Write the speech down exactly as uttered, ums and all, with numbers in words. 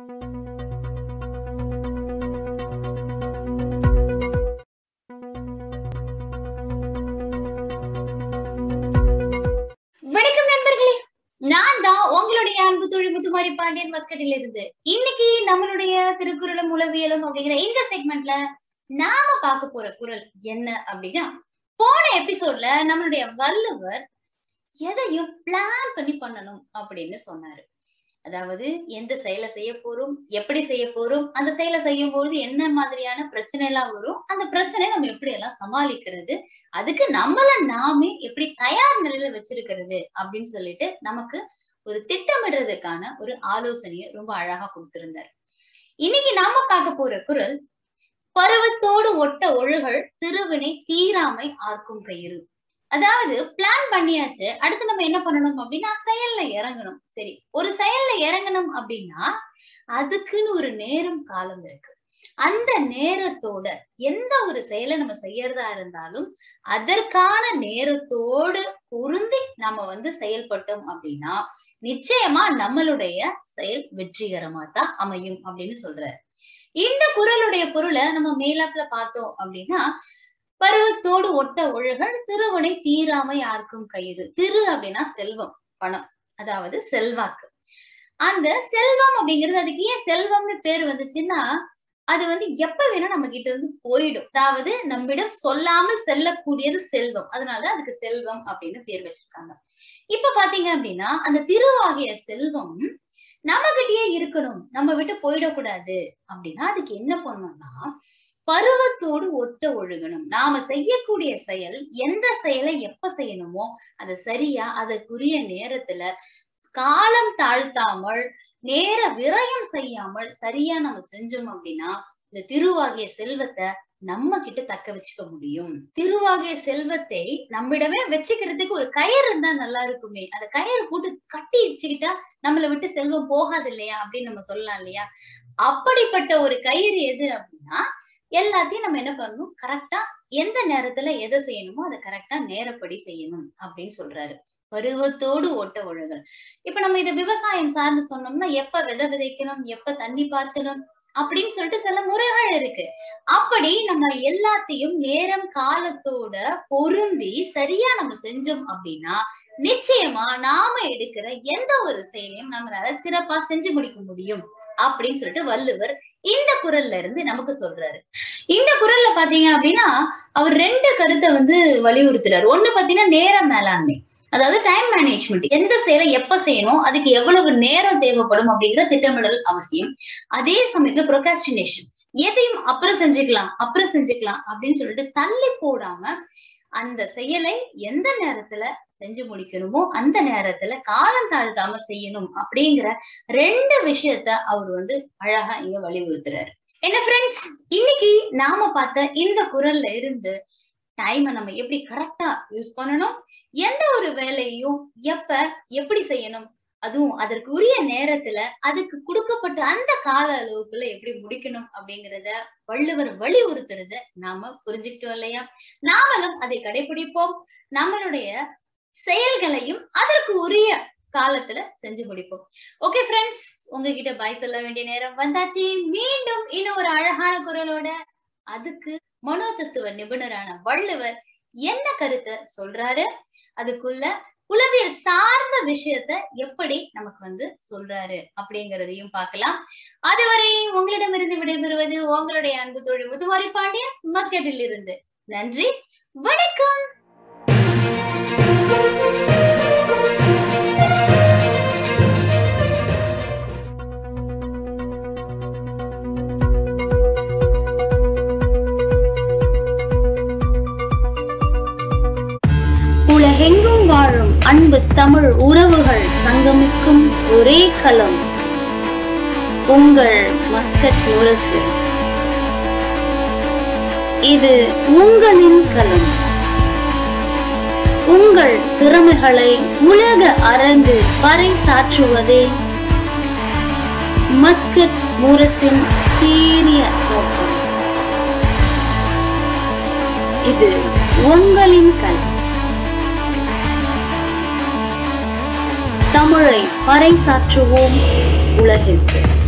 வணக்கம் நண்பர்களே, நான் தான் உங்களுடைய அன்பு தோழி முத்துமாரி பாண்டியன் மஸ்கட்டில இருந்து. இன்னைக்கு நம்மளுடைய திருக்குறளும் உளவியலும் அப்படிங்கிற இந்த செக்மெண்ட்ல நாம பார்க்க போற குறள் என்ன அப்படின்னா, போன எபிசோட்ல நம்மளுடைய வள்ளுவர் எதையும் பிளான் பண்ணி பண்ணணும் அப்படின்னு சொன்னாரு. அதாவது எந்த செயலை செய்ய போறோம், எப்படி செய்ய போறோம், அந்த செயலை செய்யும் பொழுது என்ன மாதிரியான பிரச்சனை எல்லாம் வரும், அந்த பிரச்சனை நம்ம எப்படி எல்லாம் சமாளிக்கிறது, அதுக்கு நம்மள நாமே எப்படி தயார் நிலையில வச்சிருக்கிறது அப்படின்னு சொல்லிட்டு நமக்கு ஒரு திட்டமிடுறதுக்கான ஒரு ஆலோசனையை ரொம்ப அழகா கொடுத்திருந்தார். இன்னைக்கு நாம பார்க்க போற குறள், பருவத்தோடு ஒட்ட ஒழுகல் திருவினை தீராமை ஆர்க்கும் கயிறு. அதாவது பிளான் பண்ணியாச்சு, அடுத்து நம்ம என்ன பண்ணணும் அப்படின்னா செயல்ல இறங்கணும். சரி, ஒரு செயல்ல இறங்கணும் அப்படின்னா அதுக்குன்னு ஒரு நேரம் காலம் இருக்கு. அந்த நேரத்தோட எந்த ஒரு செயலை நம்ம செய்யறதா இருந்தாலும் அதற்கான நேரத்தோடு பொருந்தி நம்ம வந்து செயல்பட்டோம் அப்படின்னா நிச்சயமா நம்மளுடைய செயல் வெற்றிகரமா தான் அமையும் அப்படின்னு சொல்றாரு. இந்த குறளுடைய பொருளை நம்ம மேலாப்புல பார்த்தோம் அப்படின்னா, பருவத்தோடு ஒட்ட ஒழுகல் திருவினை தீராமை ஆர்க்கும் கயிறு. திரு அப்படின்னா செல்வம், பணம், அதாவது செல்வாக்கு. அந்த செல்வம் அப்படிங்கிறது, அதுக்கு ஏன் செல்வம்னு பேர் வந்துச்சுன்னா, அது வந்து எப்ப வேணா நம்ம கிட்ட இருந்து போயிடும். அதாவது நம்மிடம் சொல்லாமல் செல்லக்கூடியது செல்வம். அதனாலதான் அதுக்கு செல்வம் அப்படின்னு பேர் வச்சிருக்காங்க. இப்ப பாத்தீங்க அப்படின்னா, அந்த திருவாகிய செல்வம் நம்ம கிட்டயே இருக்கணும், நம்ம விட்டு போயிடக்கூடாது அப்படின்னா அதுக்கு என்ன பண்ணணும்னா, பருவத்தோடு ஒட்ட ஒழுகணும். நாம செய்யக்கூடிய செயல் எந்த செயலை எப்ப செய்யணுமோ அதை சரியா அதற்குரிய நேரத்துல காலம் தாழ்த்தாமல் நேர விரயம் செய்யாமல் சரியா நம்ம செஞ்சோம் அப்படின்னா இந்த திருவாகிய செல்வத்தை நம்ம கிட்ட தக்க வச்சுக்க முடியும். திருவாகிய செல்வத்தை நம்மிடமே வச்சுக்கிறதுக்கு ஒரு கயிறு இருந்தா நல்லா இருக்குமே, அந்த கயிறு போட்டு கட்டி வச்சுக்கிட்டா நம்மளை விட்டு செல்வம் போகாது இல்லையா அப்படின்னு நம்ம சொல்லலாம் இல்லையா. அப்படிப்பட்ட ஒரு கயிறு எது அப்படின்னா, எல்லாத்தையும் நம்ம என்ன பண்ணணும், கரெக்டா எந்த நேரத்துல எதை செய்யணுமோ அதை கரெக்டா நேரப்படி செய்யணும் அப்படின்னு சொல்றாரு. பருவத்தோடு ஓட்ட ஒழுகல். இப்ப நம்ம இதை விவசாயம் சார்ந்து சொன்னோம்னா, எப்ப விதை விதைக்கணும், எப்ப தண்ணி பாய்ச்சணும் அப்படின்னு சொல்லிட்டு சில முறைகள் இருக்கு. அப்படி நம்ம எல்லாத்தையும் நேரம் காலத்தோட பொருந்தி சரியா நம்ம செஞ்சோம் அப்படின்னா நிச்சயமா நாம எடுக்கிற எந்த ஒரு செயலையும் நம்மளால சிறப்பா செஞ்சு முடிக்க முடியும் அப்படின்னு சொல்லிட்டு வள்ளுவர் இந்த குறள்ல இருந்து நமக்கு சொல்றாரு. இந்த குறள்ல பாத்தீங்க அப்படின்னா அவர் ரெண்டு கருத்தை வந்து வலியுறுத்துறாரு. ஒண்ணு பாத்தீங்கன்னா நேர மேலாண்மை, அதாவது டைம் மேனேஜ்மெண்ட். எந்த செயலை எப்ப செய்யணும், அதுக்கு எவ்வளவு நேரம் தேவைப்படும் அப்படிங்கிற திட்டமிடல் அவசியம். அதே சமயத்துல ப்ரொக்ராஸ்டினேஷன், எதையும் அப்புறம் செஞ்சுக்கலாம் அப்புறம் செஞ்சுக்கலாம் அப்படின்னு சொல்லிட்டு தள்ளி போடாம அந்த செயலை எந்த நேரத்துல செஞ்சு முடிக்கணுமோ அந்த நேரத்துல காலம் தாழ்த்தாம செய்யணும் அப்படிங்கிற ரெண்டு விஷயத்த அவர் வந்து அழகா இங்க வலியுறுத்துறாரு. என்ன ஃப்ரெண்ட்ஸ், இன்னைக்கு நாம பார்த்த இந்த குறள்ல இருந்து டைமை நம்ம எப்படி கரெக்டா யூஸ் பண்ணணும், எந்த ஒரு வேலையும் எப்ப எப்படி செய்யணும், அதுவும் அதற்கு உரிய நேரத்துல அதுக்கு கொடுக்கப்பட்ட அந்த கால அளவுக்குள்ள எப்படி முடிக்கணும் அப்படிங்கிறத வள்ளுவர் வலியுறுத்துறத நாம புரிஞ்சுக்கிட்டோம் இல்லையா. நாமளும் அதை கடைபிடிப்போம், நம்மளுடைய செயல்களையும் அதற்கு உரிய காலத்துல செஞ்சு முடிப்போம். ஓகே ஃப்ரெண்ட்ஸ், உங்ககிட்ட பாய் சொல்ல வேண்டிய நேரம் வந்தாச்சு. மீண்டும் இன்னும் ஒரு அழகான குறளோட, அதுக்கு மனோதத்துவ நிபுணரான வள்ளுவர் என்ன கருத்தை சொல்றாரு, அதுக்குள்ள உளவியல் சார்ந்த விஷயத்த எப்படி நமக்கு வந்து சொல்றாரு அப்படிங்கறதையும் பார்க்கலாம். அதுவரை உங்களிடமிருந்து விடைபெறுவது உங்களுடைய அன்பு தோழி முத்துமாரி பாண்டியன் மஸ்கட்டில் இருந்து. நன்றி, வணக்கம். உலகெங்கும் வாழும் அன்பு தமிழ் உறவுகள் சங்கமிக்கும் ஒரே களம் உங்கள் மஸ்கட் முரசு. இது உங்களின் களம். உங்கள் திறமைகளை உலக அரங்கு பறைசாற்றுவதே மஸ்கட் முரசின் சீரிய நோக்கம். இது உங்களின் களம். தமிழை பறைசாற்றுவோம் உலகிற்கு.